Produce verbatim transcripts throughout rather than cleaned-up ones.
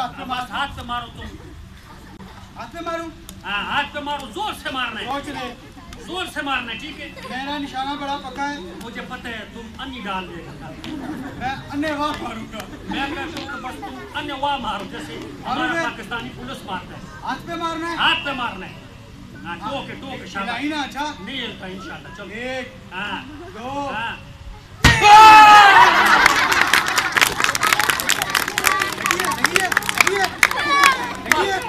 हाथ पे बस हाथ पे मारो तुम। हाथ पे मारूं? हाँ हाथ पे मारो, जोर से मारना है, सोच ले, जोर से मारना है, ठीक है? मेरा निशाना बड़ा पक्का है। मुझे पता है तुम अन्य डाल देगा, मैं अन्य वाह मारूंगा। मैं कहता हूँ कि बस तुम अन्य वाह मारो, जैसे हमारा पाकिस्तानी पुलिस मारता है। हाथ पे मारना है? हाथ पे मारना है। हाँ टोके टोके शाबाश। नहीं ना, अच्छा नहीं हिलता इंशाल्लाह। चलो एक हाँ दो हाँ लगी है, लगी है, लगी है।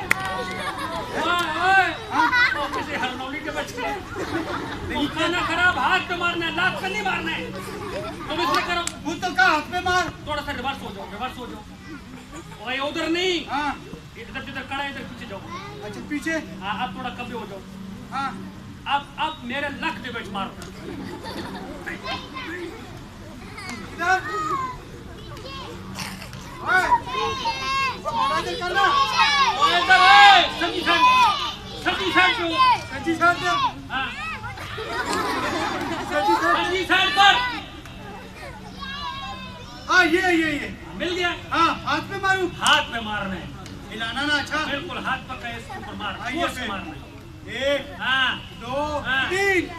हरनौली के बच्चे नहीं, खाना खराब, हाथ पे मारना है, लात पे नहीं मारना है। तुम इसमें करो, बोतल का हाथ पे मार। थोड़ा सा रिवर्स हो जाओ, रिवर्स हो जाओ। ओए उधर नहीं, हाँ इधर जिधर खड़ा है इधर पीछे जाओ। अच्छा पीछे। हाँ अब थोड़ा कब्जे हो जाओ। हाँ अब अब मेरे लक दे बेच मारो। इधर ओए इधर करना। ओए इधर ओए सब्जी खान, सब्जी खान पे हो। सच्ची साथ दे। हाँ सच्ची साथ। सब्जी खान पर। हाँ ये ये ये मिल गया। हाँ हाथ पे मारूं? हाथ पे मारना है, हिलाना ना। अच्छा बिल्कुल हाथ पका है, इसके ऊपर मार, जोर से मारना है। एक हाँ दो हाँ। तीन।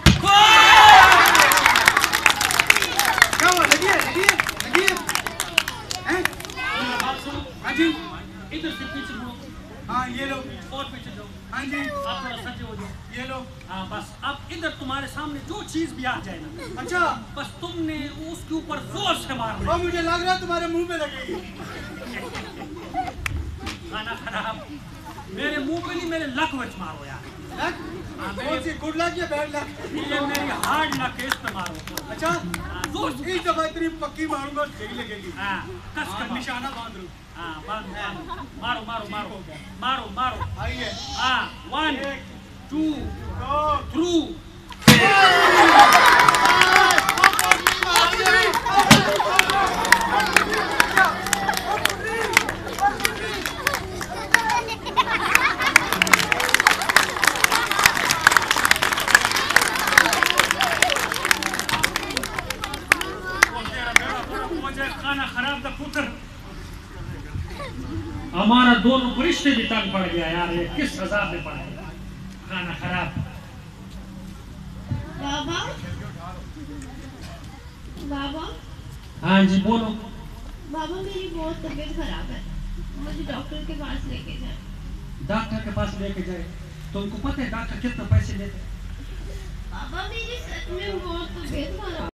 क्या हुआ? लगी है, लगी है, लगी है। हैं? मेरी बात सुनो। हाँ जी। इधर से पीछे मुड़ो, हाँ ये लो। और पीछे जाओ। हाँ जी। आप थोड़ा सजे हो जाओ। ये लो। हाँ बस अब इधर तुम्हारे सामने जो चीज भी आ जाए ना, अच्छा बस तुमने उसके ऊपर जोर से मारना और मुझे लग रहा है तुम्हारे मुंह पे लगेगी। है। खाना खराब, मेरे मुंह पे नहीं, मेरे लक में मारो यार। लक? हाँ, कौन सी, गुड लक या बैड लक? ये मेरी हार्ड लक है, इस पे मारो। अच्छा हाँ, जोर से। इस दफा इतनी पक्की मारूंगा सही लगेगी। हाँ कस के हाँ, मारो। निशाना बांध लूं। हाँ बांध बांध। मारो मारो मारो मारो मारो। आइए। हाँ वन टू दो थ्रू। खाना खराब का पुत्र, हमारा दोनों रिश्ते भी तंग पड़ गया यार, ये किस हिसाब में पड़ गया खाना खराब। बाबा बाबा हाँ जी बोलो। बाबा मेरी बहुत तबीयत खराब है, मुझे डॉक्टर के पास लेके जाए। डॉक्टर के पास लेके जाए? तुमको पता है डॉक्टर कितना पैसे लेते? बाबा मेरी सच में बहुत तबीयत खराब